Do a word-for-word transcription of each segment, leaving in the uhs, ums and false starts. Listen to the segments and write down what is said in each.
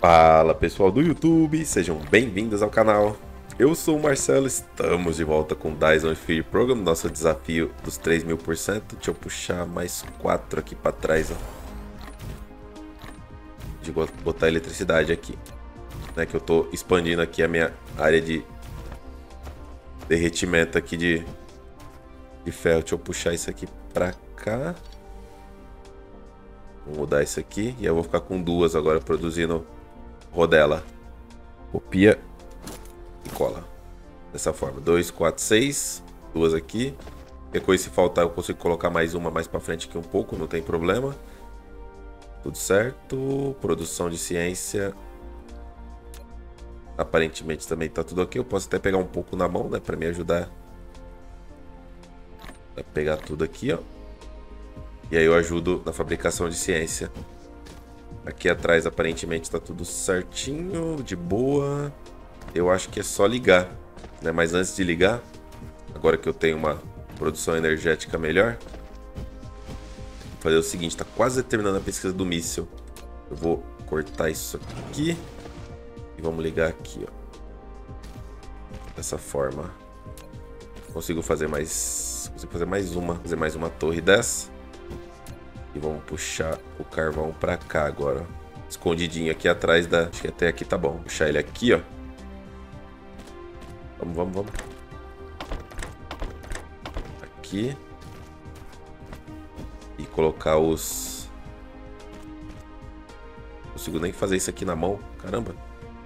Fala pessoal do YouTube, sejam bem-vindos ao canal. Eu sou o Marcelo, estamos de volta com Dyson Sphere Program, nosso desafio dos três mil por cento. Deixa eu puxar mais quatro aqui para trás, ó. De botar eletricidade aqui, né? Que eu tô expandindo aqui a minha área de derretimento aqui de, de ferro. Deixa eu puxar isso aqui para cá. Vou mudar isso aqui e eu vou ficar com duas agora produzindo rodela. Copia e cola. Dessa forma. dois, quatro, seis. Duas aqui. Depois, se faltar, eu consigo colocar mais uma mais para frente aqui um pouco. Não tem problema. Tudo certo. Produção de ciência. Aparentemente também tá tudo ok. Eu posso até pegar um pouco na mão, né? Para me ajudar a pegar tudo aqui, ó. E aí eu ajudo na fabricação de ciência. Aqui atrás aparentemente está tudo certinho, de boa. Eu acho que é só ligar, né? Mas antes de ligar, agora que eu tenho uma produção energética melhor, vou fazer o seguinte, está quase terminando a pesquisa do míssil. Eu vou cortar isso aqui e vamos ligar aqui, ó. Dessa forma. Consigo fazer mais, consigo fazer mais uma, fazer mais uma torre dessa. E vamos puxar o carvão pra cá agora, ó. Escondidinho aqui atrás da... Acho que até aqui tá bom. Puxar ele aqui, ó. Vamos, vamos, vamos. Aqui. E colocar os... Não consigo nem fazer isso aqui na mão. Caramba.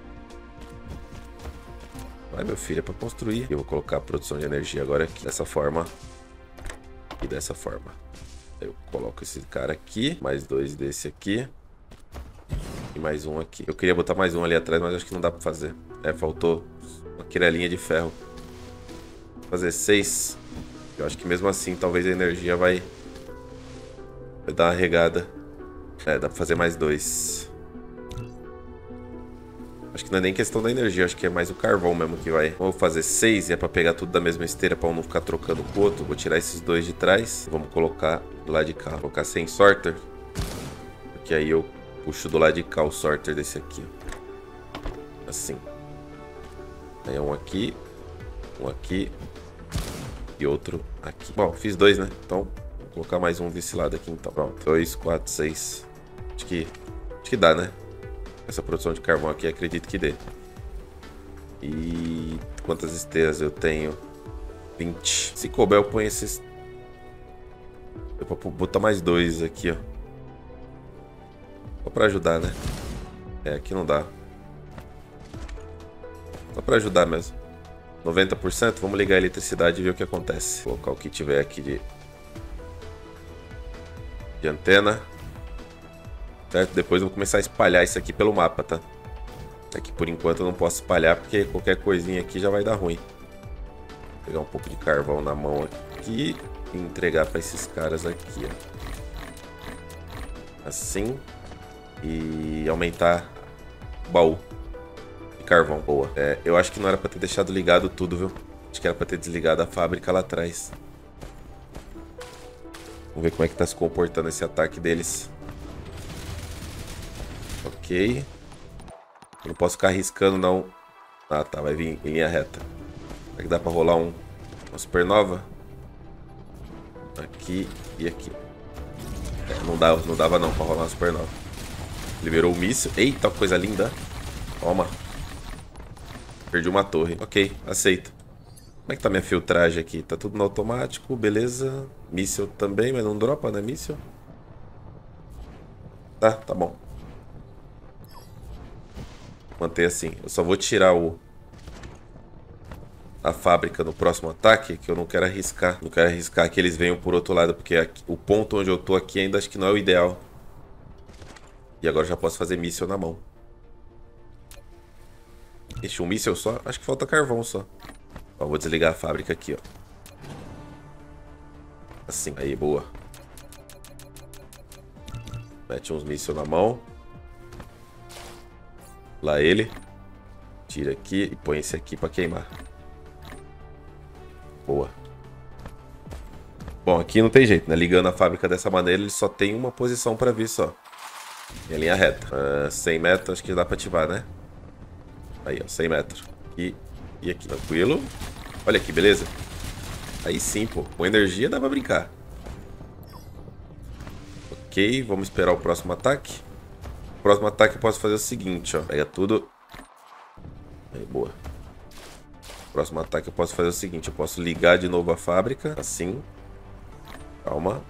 Vai, meu filho, é pra construir. Eu vou colocar a produção de energia agora aqui. Dessa forma. E dessa forma. Eu coloco esse cara aqui, mais dois desse aqui e mais um aqui. Eu queria botar mais um ali atrás, mas acho que não dá pra fazer. É, faltou uma quirelinha de ferro. Vou fazer seis. Eu acho que mesmo assim, talvez a energia vai, vai dar uma regada. É, dá pra fazer mais dois. Acho que não é nem questão da energia, acho que é mais o carvão mesmo que vai. Vou fazer seis e é pra pegar tudo da mesma esteira pra um não ficar trocando com o outro. Vou tirar esses dois de trás. Vamos colocar do lado de cá. Vou colocar sem sorter. Porque aí eu puxo do lado de cá o sorter desse aqui. Assim. Aí é um aqui. Um aqui. E outro aqui. Bom, fiz dois, né? Então, vou colocar mais um desse lado aqui então. Pronto. Dois, quatro, seis. Acho que, acho que dá, né? Essa produção de carvão aqui, acredito que dê. E quantas esteiras eu tenho? vinte. Se couber, eu ponho esses... Eu vou botar mais dois aqui, ó. Só pra ajudar, né? É, aqui não dá. Só pra ajudar mesmo. noventa por cento, vamos ligar a eletricidade e ver o que acontece. Vou colocar o que tiver aqui de... De antena. Certo? Depois eu vou começar a espalhar isso aqui pelo mapa, tá? Aqui por enquanto eu não posso espalhar porque qualquer coisinha aqui já vai dar ruim. Vou pegar um pouco de carvão na mão aqui e entregar para esses caras aqui, ó. Assim. E aumentar o baú de carvão. Boa. É, eu acho que não era para ter deixado ligado tudo, viu? Acho que era para ter desligado a fábrica lá atrás. Vamos ver como é que tá se comportando esse ataque deles. Ok. Eu não posso ficar arriscando, não. Ah, tá. Vai vir em linha reta. Será que dá pra rolar um, uma supernova? Aqui e aqui. É, não, dava, não dava, não, pra rolar uma supernova. Liberou o míssil. Eita, coisa linda. Toma. Perdi uma torre. Ok, aceito. Como é que tá minha filtragem aqui? Tá tudo no automático, beleza. Míssil também, mas não dropa, né, míssil? Tá, tá bom. Manter assim. Eu só vou tirar o a fábrica no próximo ataque, que eu não quero arriscar. Não quero arriscar que eles venham por outro lado, porque aqui, o ponto onde eu tô aqui ainda acho que não é o ideal. E agora eu já posso fazer míssil na mão. Ixi, um míssil só? Acho que falta carvão só. Ó, vou desligar a fábrica aqui, ó. Assim, aí, boa. Mete uns mísseis na mão. Lá ele. Tira aqui e põe esse aqui pra queimar. Boa. Bom, aqui não tem jeito, né? Ligando a fábrica dessa maneira, ele só tem uma posição pra vir só. Em linha reta. Uh, cem metros, acho que dá pra ativar, né? Aí, ó, cem metros. E, e aqui, tranquilo. Olha aqui, beleza? Aí sim, pô. Com energia dá pra brincar. Ok, vamos esperar o próximo ataque. O próximo ataque eu posso fazer o seguinte, ó. Pega tudo. Aí, boa. O próximo ataque eu posso fazer o seguinte. Eu posso ligar de novo a fábrica. Assim. Calma.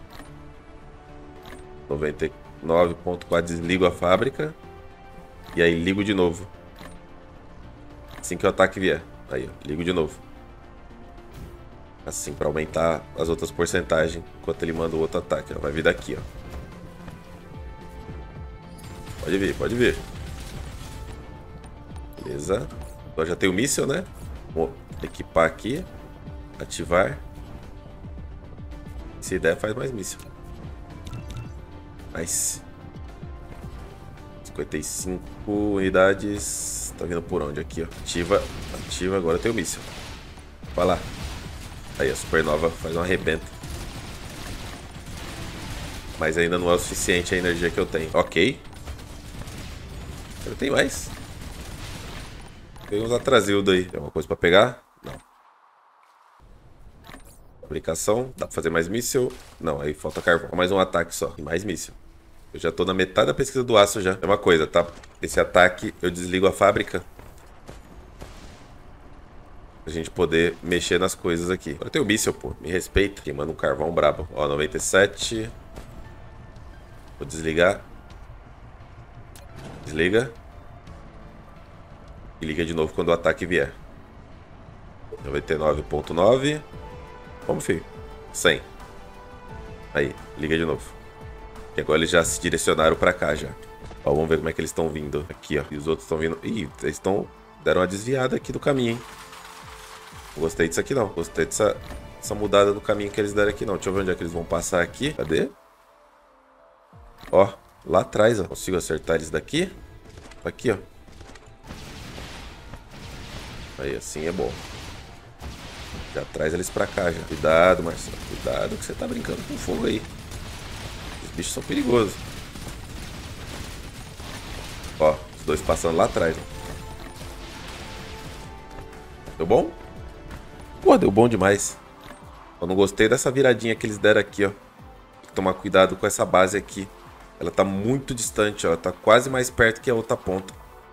noventa e nove ponto quatro. Desligo a fábrica. E aí ligo de novo. Assim que o ataque vier. Aí, ó. Ligo de novo. Assim, pra aumentar as outras porcentagens. Enquanto ele manda o outro ataque. Ó. Vai vir daqui, ó. Pode vir, pode vir. Beleza. Agora já tem o míssil, né? Vou equipar aqui. Ativar. Se der, faz mais míssil. Nice. cinquenta e cinco unidades. Tá vindo por onde? Aqui, ó. Ativa. Ativa. Agora tem o míssil. Vai lá. Aí, a supernova faz um arrebento. Mas ainda não é o suficiente a energia que eu tenho. Ok. Eu tenho mais. Tem uns atrasildos aí. Tem alguma coisa pra pegar? Não. Aplicação. Dá pra fazer mais míssil? Não, aí falta carvão. Mais um ataque só. E mais míssil. Eu já tô na metade da pesquisa do aço já. É uma coisa, tá? Esse ataque, eu desligo a fábrica. Pra gente poder mexer nas coisas aqui. Agora tem o míssil, pô. Me respeita. Queimando um carvão brabo. Ó, noventa e sete. Vou desligar. Desliga. E liga de novo quando o ataque vier. noventa e nove ponto nove. Vamos, filho. cem. Aí, liga de novo. E agora eles já se direcionaram pra cá já. Ó, vamos ver como é que eles estão vindo. Aqui, ó. E os outros estão vindo. Ih, eles estão... deram uma desviada aqui do caminho, hein? Não gostei disso aqui, não. Gostei dessa, dessa mudada do caminho que eles deram aqui, não. Deixa eu ver onde é que eles vão passar aqui. Cadê? Ó, lá atrás, ó. Consigo acertar eles daqui. Aqui, ó. Aí, assim é bom. Já traz eles pra cá, já. Cuidado, Marcelo. Cuidado que você tá brincando com fogo aí. Os bichos são perigosos. Ó, os dois passando lá atrás, ó. Deu bom? Pô, deu bom demais. Eu não gostei dessa viradinha que eles deram aqui, ó. Tem que tomar cuidado com essa base aqui. Ela tá muito distante, ó. Ela tá quase mais perto que a outra ponta.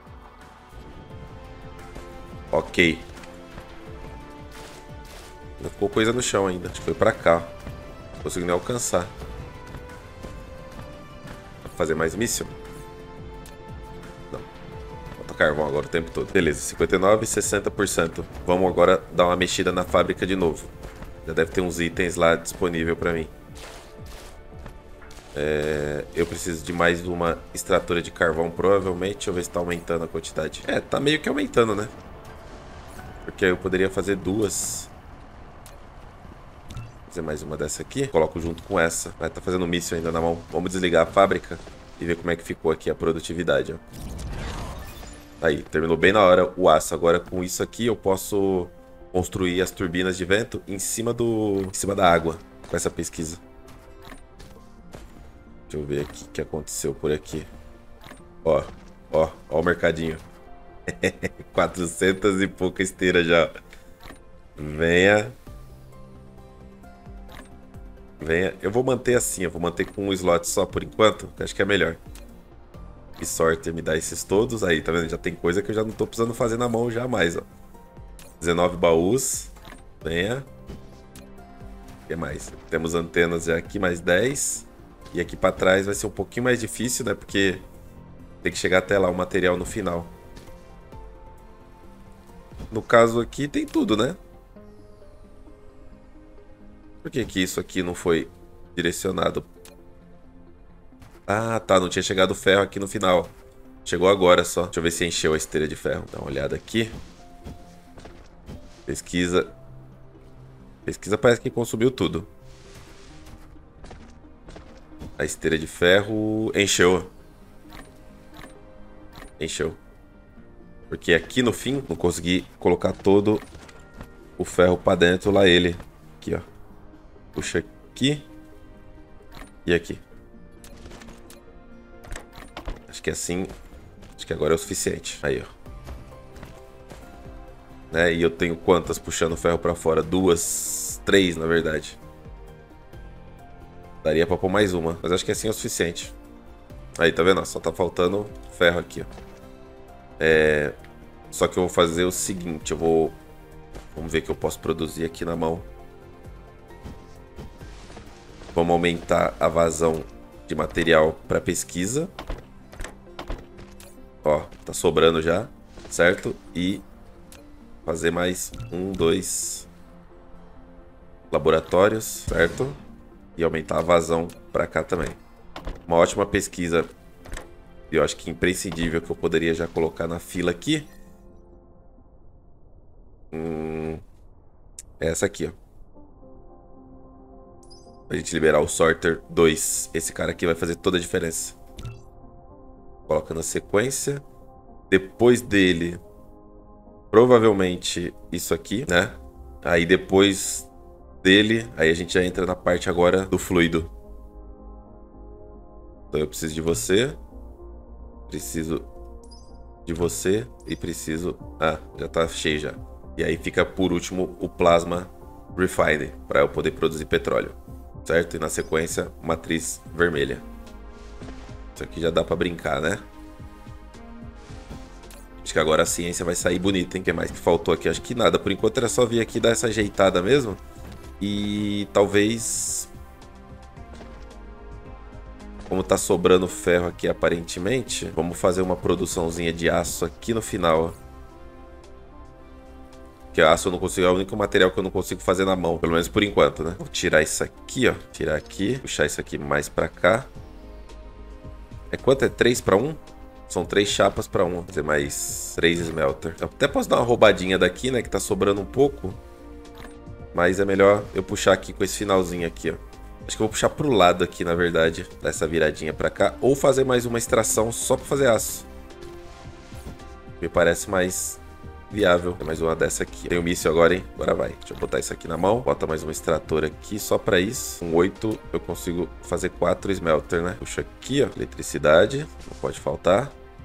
Ok. Ainda ficou coisa no chão ainda. Acho que foi pra cá, ó. Não consigo nem alcançar. Dá pra fazer mais míssil? Não. Falta carvão agora o tempo todo. Beleza, cinquenta e nove, sessenta por cento. Vamos agora dar uma mexida na fábrica de novo. Já deve ter uns itens lá disponível pra mim. É, eu preciso de mais uma extratora de carvão, provavelmente. Deixa eu ver se tá aumentando a quantidade. É, tá meio que aumentando, né? Porque eu poderia fazer duas. Fazer mais uma dessa aqui. Coloco junto com essa. Mas tá fazendo míssil ainda na mão. Vamos desligar a fábrica e ver como é que ficou aqui a produtividade, ó. Aí, terminou bem na hora o aço. Agora com isso aqui eu posso construir as turbinas de vento em cima do... em cima da água. Com essa pesquisa. Deixa eu ver aqui o que aconteceu por aqui. Ó, ó, ó o mercadinho. quatrocentas e pouca esteira já. Venha. Venha. Eu vou manter assim, eu vou manter com um slot só por enquanto, que acho que é melhor. Que sorte me dá esses todos. Aí, tá vendo? Já tem coisa que eu já não tô precisando fazer na mão já mais, ó. dezenove baús. Venha. O que mais? Temos antenas já aqui, mais dez. E aqui pra trás vai ser um pouquinho mais difícil, né? Porque tem que chegar até lá o material no final. No caso aqui tem tudo, né? Por que que isso aqui não foi direcionado? Ah, tá. Não tinha chegado o ferro aqui no final. Chegou agora só. Deixa eu ver se encheu a esteira de ferro. Dá uma olhada aqui. Pesquisa. Pesquisa parece que consumiu tudo. A esteira de ferro encheu. Encheu. Porque aqui no fim não consegui colocar todo o ferro pra dentro lá ele. Aqui, ó. Puxa aqui. E aqui. que assim, acho que agora é o suficiente. Aí, ó. Né? E eu tenho quantas puxando ferro pra fora? Duas, três, na verdade. Daria pra pôr mais uma, mas acho que assim é o suficiente. Aí, tá vendo? Só tá faltando ferro aqui, ó. É... Só que eu vou fazer o seguinte, eu vou... Vamos ver o que eu posso produzir aqui na mão. Vamos aumentar a vazão de material para pesquisa. Ó, tá sobrando já, certo? E fazer mais um, dois laboratórios, certo? E aumentar a vazão para cá também. Uma ótima pesquisa, eu acho que imprescindível, que eu poderia já colocar na fila aqui. Hum, é essa aqui, ó. A gente liberar o Sorter dois. Esse cara aqui vai fazer toda a diferença. Coloca na sequência. Depois dele, provavelmente isso aqui, né? Aí depois dele, aí a gente já entra na parte agora do fluido. Então eu preciso de você. Preciso de você. E preciso... Ah, já tá cheio já. E aí fica por último o Plasma Refine, para eu poder produzir petróleo. Certo? E na sequência, matriz vermelha. Isso aqui já dá pra brincar, né? Acho que agora a ciência vai sair bonita, hein? O que mais que faltou aqui? Acho que nada. Por enquanto era só vir aqui dar essa ajeitada mesmo. E talvez... Como tá sobrando ferro aqui aparentemente, vamos fazer uma produçãozinha de aço aqui no final, ó. Que aço eu não consigo, é o único material que eu não consigo fazer na mão, pelo menos por enquanto, né? Vou tirar isso aqui, ó. Tirar aqui, puxar isso aqui mais pra cá. É quanto? É três pra um? São três chapas pra um. Vou fazer mais três smelter. Eu até posso dar uma roubadinha daqui, né? Que tá sobrando um pouco. Mas é melhor eu puxar aqui com esse finalzinho aqui, ó. Acho que eu vou puxar pro lado aqui, na verdade. Dar essa viradinha pra cá. Ou fazer mais uma extração só pra fazer aço. Me parece mais... viável. Tem mais uma dessa aqui. Tem um míssil agora, hein? Agora vai. Deixa eu botar isso aqui na mão. Bota mais um extrator aqui só pra isso. Com oito eu consigo fazer quatro smelter, né? Puxa aqui, ó. Eletricidade. Não pode faltar.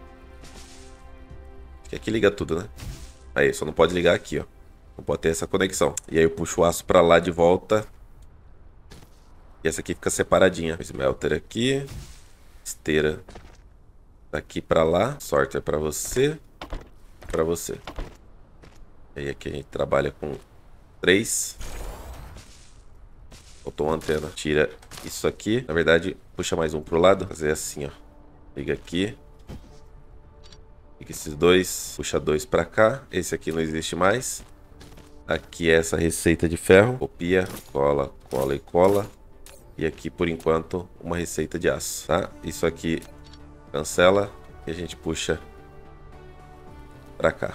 Acho que aqui liga tudo, né? Aí, só não pode ligar aqui, ó. Não pode ter essa conexão. E aí eu puxo o aço pra lá de volta. E essa aqui fica separadinha. Smelter aqui. Esteira daqui pra lá. Sorter pra você. Pra você. E aí aqui a gente trabalha com três. Faltou uma antena. Tira isso aqui. Na verdade, puxa mais um pro lado. Fazer assim, ó. Liga aqui. Liga esses dois. Puxa dois pra cá. Esse aqui não existe mais. Aqui é essa receita de ferro. Copia, cola, cola e cola. E aqui, por enquanto, uma receita de aço, tá? Isso aqui cancela. E a gente puxa pra cá.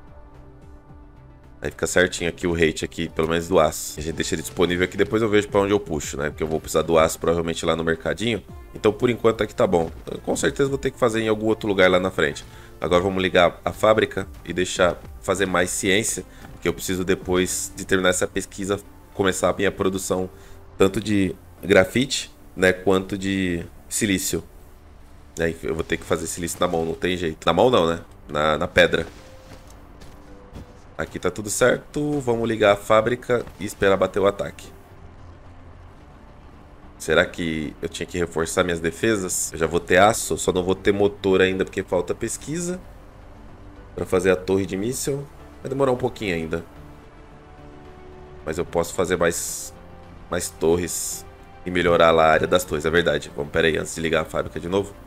Aí fica certinho aqui o rate aqui, pelo menos do aço. A gente deixa ele disponível aqui, depois eu vejo pra onde eu puxo, né? Porque eu vou precisar do aço provavelmente lá no mercadinho. Então por enquanto aqui tá bom. Eu, com certeza vou ter que fazer em algum outro lugar lá na frente. Agora vamos ligar a fábrica e deixar fazer mais ciência. Que eu preciso depois de terminar essa pesquisa, começar a minha produção tanto de grafite, né? Quanto de silício. Aí eu vou ter que fazer silício na mão, não tem jeito. Na mão não, né? Na, na pedra. Aqui tá tudo certo. Vamos ligar a fábrica e esperar bater o ataque. Será que eu tinha que reforçar minhas defesas? Eu já vou ter aço, só não vou ter motor ainda porque falta pesquisa. Pra fazer a torre de míssil. Vai demorar um pouquinho ainda. Mas eu posso fazer mais, mais torres e melhorar lá a área das torres, é verdade. Vamos, pera aí, antes de ligar a fábrica de novo.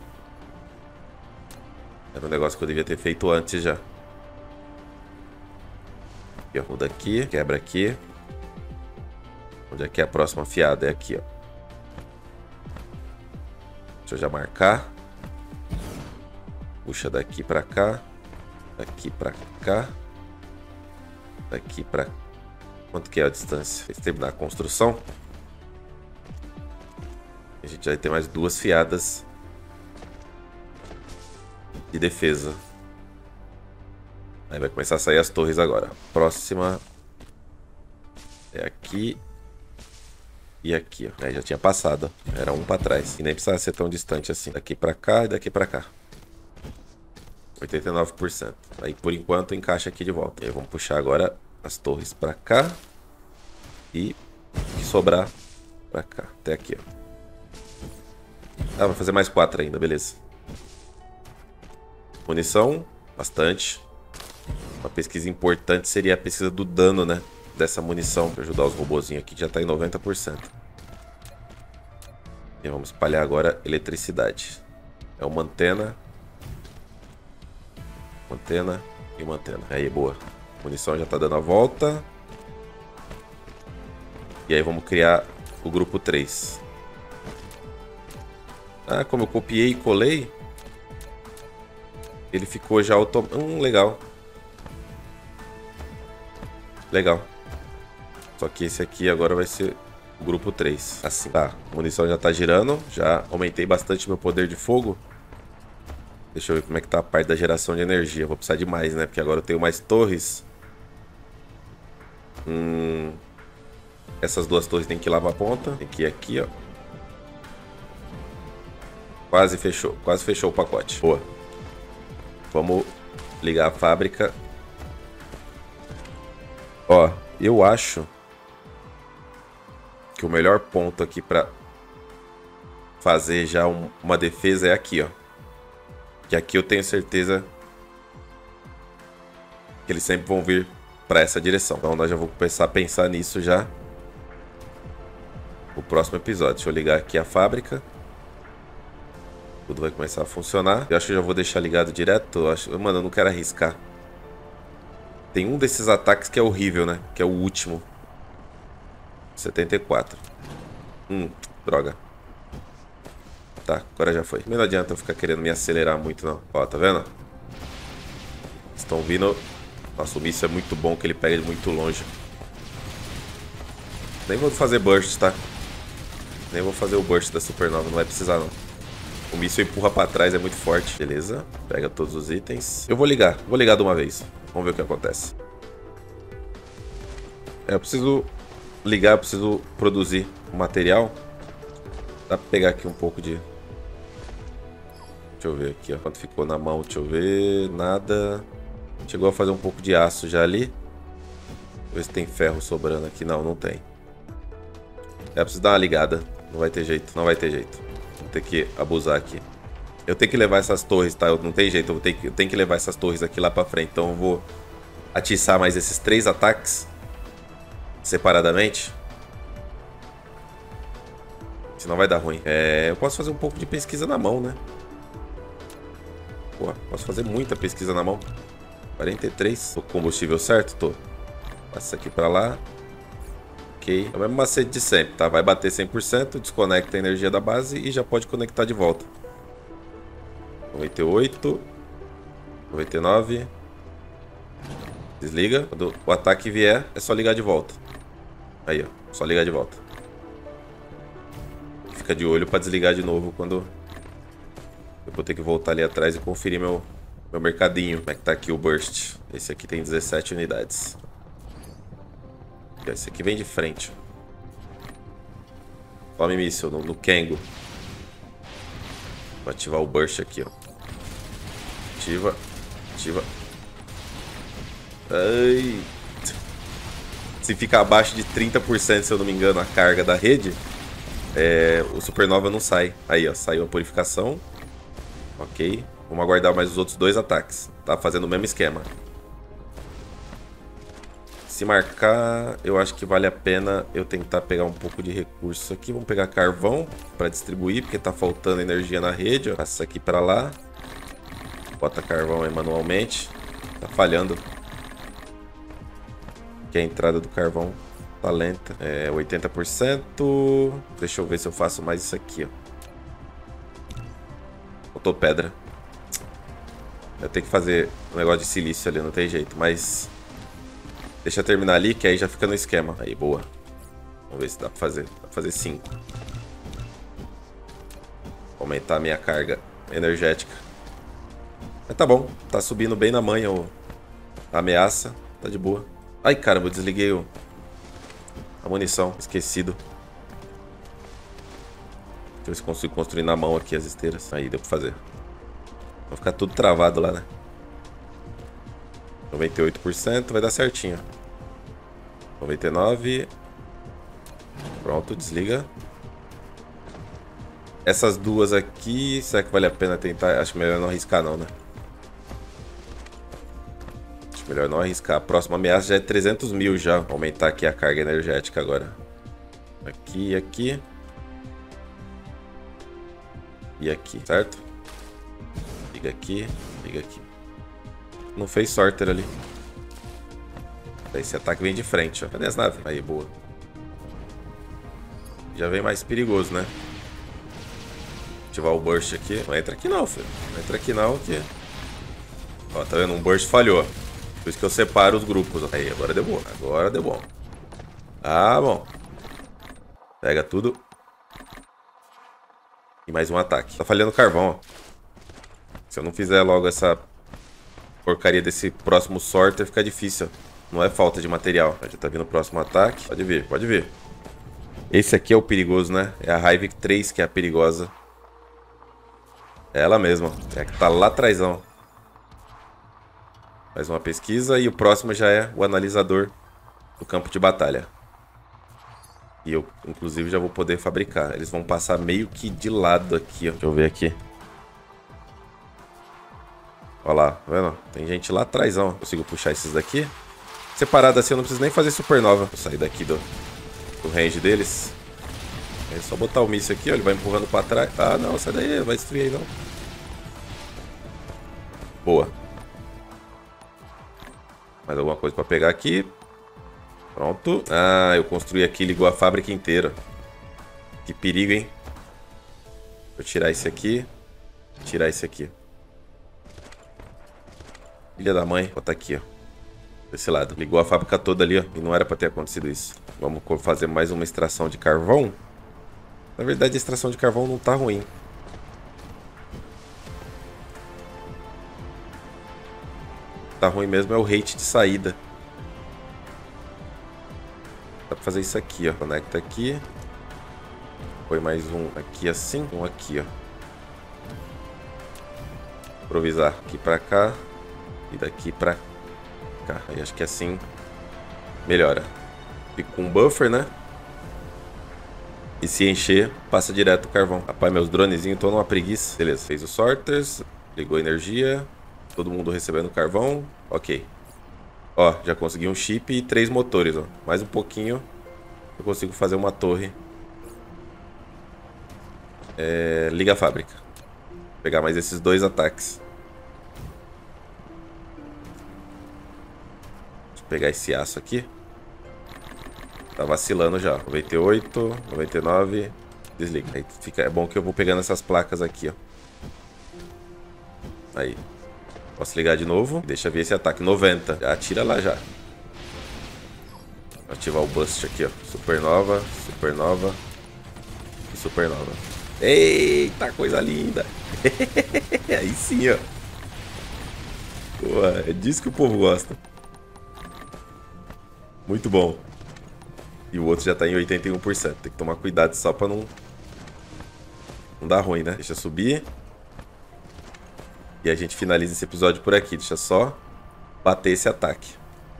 Era um negócio que eu devia ter feito antes já. Aqui, ó, muda aqui, quebra aqui. Onde é que é a próxima fiada? É aqui, ó. Deixa eu já marcar. Puxa daqui pra cá. Daqui pra cá. Daqui pra... Quanto que é a distância? Tem que terminar a construção. A gente já tem mais duas fiadas de defesa. Aí vai começar a sair as torres agora. Próxima é aqui e aqui, ó. Aí já tinha passado. Era um pra trás. E nem precisava ser tão distante assim. Daqui pra cá e daqui pra cá. oitenta e nove por cento. Aí, por enquanto, encaixa aqui de volta. E aí, vamos puxar agora as torres pra cá. E o que sobrar pra cá. Até aqui, ó. Ah, vai fazer mais quatro ainda, beleza. Munição, bastante. Uma pesquisa importante seria a pesquisa do dano, né? Dessa munição, pra ajudar os robozinhos aqui, que já tá em noventa por cento. E vamos espalhar agora eletricidade. É uma antena. Uma antena e uma antena. Aí, boa. A munição já tá dando a volta. E aí vamos criar o grupo três. Ah, como eu copiei e colei, ele ficou já automático. Hum, legal. Legal. Só que esse aqui agora vai ser o grupo três. Assim, tá. A munição já tá girando. Já aumentei bastante meu poder de fogo. Deixa eu ver como é que tá a parte da geração de energia. Vou precisar de mais, né? Porque agora eu tenho mais torres. Hum... Essas duas torres tem que ir lá pra ponta. Tem que ir aqui, ó. Quase fechou. Quase fechou o pacote. Boa. Vamos ligar a fábrica. Ó, eu acho que o melhor ponto aqui pra fazer já um, uma defesa é aqui, ó. Que aqui eu tenho certeza que eles sempre vão vir pra essa direção. Então nós já vamos começar a pensar nisso já no próximo episódio. Deixa eu ligar aqui a fábrica. Tudo vai começar a funcionar. Eu acho que eu já vou deixar ligado direto. Eu acho... Mano, eu não quero arriscar. Tem um desses ataques que é horrível, né? Que é o último. setenta e quatro. Hum, droga. Tá, agora já foi. Não adianta eu ficar querendo me acelerar muito, não. Ó, tá vendo? Estão vindo... Nossa, o míssil é muito bom, que ele pega ele muito longe. Nem vou fazer burst, tá? Nem vou fazer o burst da supernova, não vai precisar, não. O míssil empurra pra trás, é muito forte. Beleza, pega todos os itens. Eu vou ligar, vou ligar de uma vez. Vamos ver o que acontece. É, eu preciso ligar, eu preciso produzir o material. Dá pra pegar aqui um pouco de... Deixa eu ver aqui, ó. Quanto ficou na mão, deixa eu ver. Nada. Chegou a fazer um pouco de aço já ali. Ver se tem ferro sobrando aqui. Não, não tem. É, preciso dar uma ligada. Não vai ter jeito, não vai ter jeito. Vou ter que abusar aqui. Eu tenho que levar essas torres, tá? Eu, não tem jeito, eu, vou ter que, eu tenho que levar essas torres aqui lá pra frente. Então eu vou atiçar mais esses três ataques separadamente. Senão vai dar ruim. É, eu posso fazer um pouco de pesquisa na mão, né? Pô, posso fazer muita pesquisa na mão. quarenta e três. Tô com combustível certo? Tô. Passa aqui pra lá. Ok. É o mesmo macete de sempre, tá? Vai bater cem por cento, desconecta a energia da base e já pode conectar de volta. noventa e oito. noventa e nove. Desliga. Quando o ataque vier, é só ligar de volta. Aí, ó. Só ligar de volta. Fica de olho pra desligar de novo quando... Eu vou ter que voltar ali atrás e conferir meu, meu mercadinho. Como é que tá aqui o burst? Esse aqui tem dezessete unidades. Esse aqui vem de frente. Tome míssil no, no Kengo. Vou ativar o burst aqui, ó. Ativa. Ativa. Ai. Se ficar abaixo de trinta por cento, se eu não me engano, a carga da rede, é, o supernova não sai. Aí, ó. Saiu a purificação. Ok. Vamos aguardar mais os outros dois ataques. Tá fazendo o mesmo esquema. Se marcar, eu acho que vale a pena eu tentar pegar um pouco de recurso aqui. Vamos pegar carvão para distribuir, porque tá faltando energia na rede. Ó. Passa aqui para lá. Bota carvão aí manualmente. Tá falhando. Aqui a entrada do carvão tá lenta. É oitenta por cento. Deixa eu ver se eu faço mais isso aqui, ó. Faltou pedra. Eu tenho que fazer um negócio de silício ali, não tem jeito, mas... Deixa eu terminar ali, que aí já fica no esquema. Aí, boa. Vamos ver se dá pra fazer. Dá pra fazer cinco. Aumentar a minha carga energética. Mas tá bom. Tá subindo bem na manha o... a ameaça. Tá de boa. Ai, caramba, eu desliguei o... a munição. Esquecido. Deixa eu ver se consigo construir na mão aqui as esteiras. Aí, deu pra fazer. Vai ficar tudo travado lá, né? noventa e oito por cento, vai dar certinho. noventa e nove por cento. Pronto, desliga. Essas duas aqui, será que vale a pena tentar? Acho melhor não arriscar não, né? Acho melhor não arriscar. A próxima ameaça já é trezentos mil já. Vou aumentar aqui a carga energética agora. Aqui e aqui. E aqui, certo? Liga aqui, liga aqui. Não fez sorter ali. Esse ataque vem de frente, ó. Cadê as naves? Aí, boa. Já vem mais perigoso, né? Ativar o burst aqui. Não entra aqui não, filho. Não entra aqui não, que... Ó, tá vendo? Um burst falhou. Por isso que eu separo os grupos. Ó. Aí, agora deu bom. Agora deu bom. Ah, bom. Pega tudo. E mais um ataque. Tá falhando carvão, ó. Se eu não fizer logo essa porcaria desse próximo sorter, fica difícil. Não é falta de material. Já tá vindo o próximo ataque. Pode vir, pode vir. Esse aqui é o perigoso, né? É a Hive três que é a perigosa. É ela mesma. É a que tá lá atrás. Mais uma pesquisa. E o próximo já é o analisador do campo de batalha. E eu, inclusive, já vou poder fabricar. Eles vão passar meio que de lado aqui, ó. Deixa eu ver aqui. Olha lá, tá vendo? Tem gente lá atrás, ó. Consigo puxar esses daqui. Separado assim, eu não preciso nem fazer supernova. Vou sair daqui do, do range deles. É só botar o míssil aqui, ó. Ele vai empurrando pra trás. Ah, não, sai daí. Não vai destruir aí, não. Boa. Mais alguma coisa pra pegar aqui. Pronto. Ah, eu construí aqui, ligou a fábrica inteira. Que perigo, hein? Vou tirar esse aqui. Tirar esse aqui. Filha da mãe. Vou botar aqui, ó. Desse lado. Ligou a fábrica toda ali, ó. E não era pra ter acontecido isso. Vamos fazer mais uma extração de carvão. Na verdade, a extração de carvão não tá ruim. Tá ruim mesmo é o rate de saída. Dá pra fazer isso aqui, ó. Conecta aqui. Põe mais um aqui assim. Um aqui, ó. Improvisar aqui pra cá. E daqui pra cá. Aí acho que assim melhora. Fica com um buffer, né? E se encher, passa direto o carvão. Rapaz, meus dronezinhos estão numa preguiça. Beleza, fez os sorters. Ligou a energia. Todo mundo recebendo carvão. Ok. Ó, já consegui um chip e três motores, ó. Mais um pouquinho eu consigo fazer uma torre. É, liga a fábrica. Vou pegar mais esses dois ataques. Deixa eu pegar esse aço aqui. Tá vacilando já. noventa e oito, noventa e nove. Desliga. Aí fica, é bom que eu vou pegando essas placas aqui, ó. Aí. Posso ligar de novo. Deixa ver esse ataque. noventa. Já atira lá já. Vou ativar o boost aqui, ó. Supernova, supernova e supernova. Eita, coisa linda. Aí sim, ó. Pô, é disso que o povo gosta. Muito bom. E o outro já tá em oitenta e um por cento. Tem que tomar cuidado só pra não... Não dar ruim, né? Deixa eu subir. E a gente finaliza esse episódio por aqui. Deixa só bater esse ataque.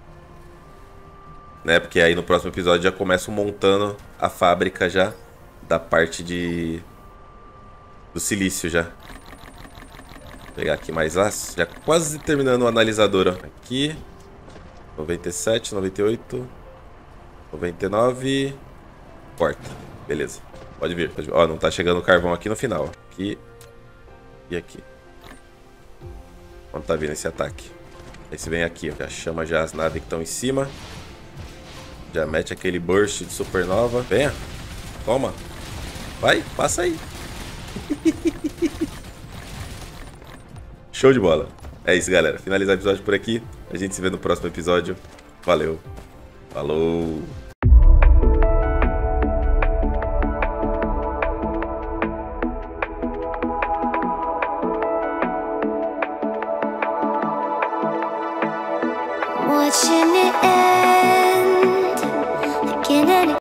Né? Porque aí no próximo episódio já começo montando a fábrica já da parte de... do silício já. Vou pegar aqui mais aço. Já quase terminando o analisador, ó. Aqui. noventa e sete, noventa e oito, noventa e nove. Corta. Beleza. Pode vir. Pode vir. Ó, não tá chegando o carvão aqui no final, ó. Aqui. E aqui. Onde tá vindo esse ataque? Esse vem aqui, ó. Já chama já as naves que estão em cima. Já mete aquele burst de supernova. Venha. Toma. Vai, passa aí. Show de bola. É isso, galera. Finalizar o episódio por aqui. A gente se vê no próximo episódio. Valeu. Falou.